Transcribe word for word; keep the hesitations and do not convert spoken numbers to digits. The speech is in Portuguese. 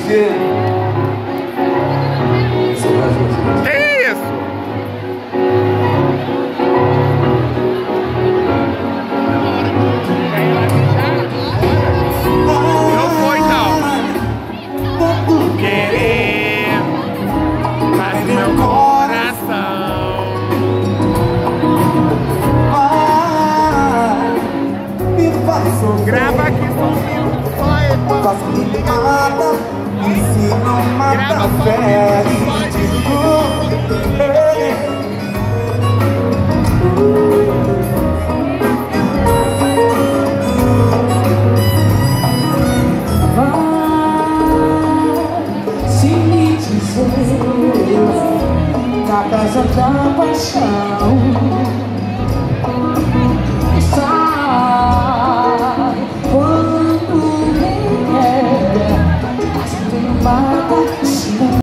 dizer. Que isso? Não foi, não. Querer, mas meu coração. Me faz sofrer. Grava aqui sozinho, só ele. Faço que me mata, e se não mata, fere. Se me dizer na casa da paixão, sai quando me quer, mas me mata.